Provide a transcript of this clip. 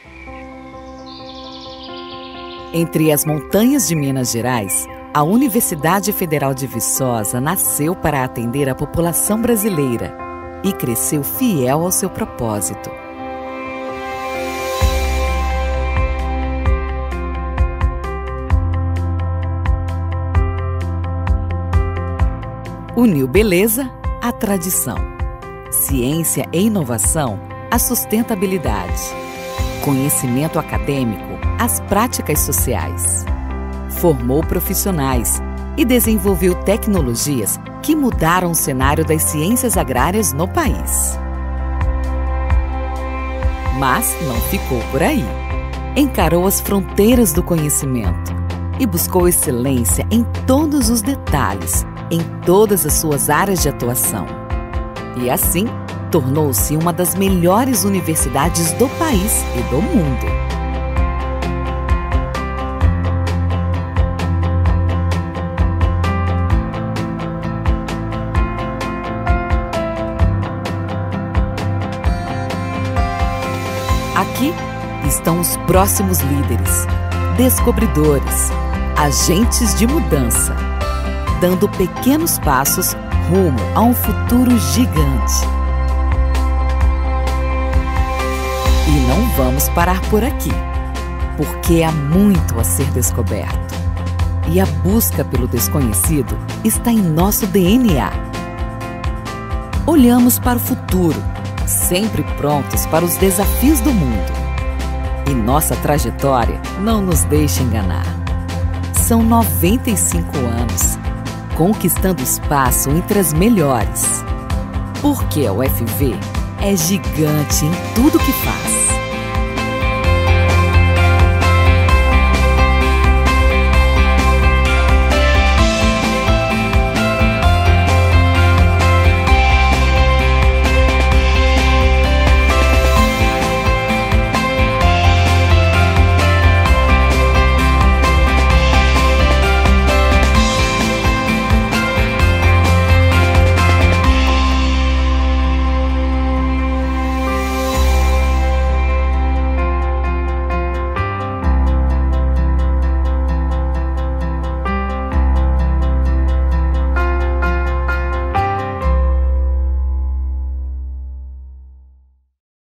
Entre as montanhas de Minas Gerais, a Universidade Federal de Viçosa nasceu para atender a população brasileira e cresceu fiel ao seu propósito. Uniu beleza à tradição, ciência e inovação à sustentabilidade, conhecimento acadêmico às práticas sociais. Formou profissionais e desenvolveu tecnologias que mudaram o cenário das ciências agrárias no país. Mas não ficou por aí. Encarou as fronteiras do conhecimento e buscou excelência em todos os detalhes, em todas as suas áreas de atuação. E assim, tornou-se uma das melhores universidades do país e do mundo. Aqui estão os próximos líderes, descobridores, agentes de mudança, dando pequenos passos rumo a um futuro gigante. E não vamos parar por aqui, porque há muito a ser descoberto. E a busca pelo desconhecido está em nosso DNA. Olhamos para o futuro, sempre prontos para os desafios do mundo. E nossa trajetória não nos deixa enganar. São 95 anos, conquistando espaço entre as melhores. Porque a UFV é gigante em tudo que faz.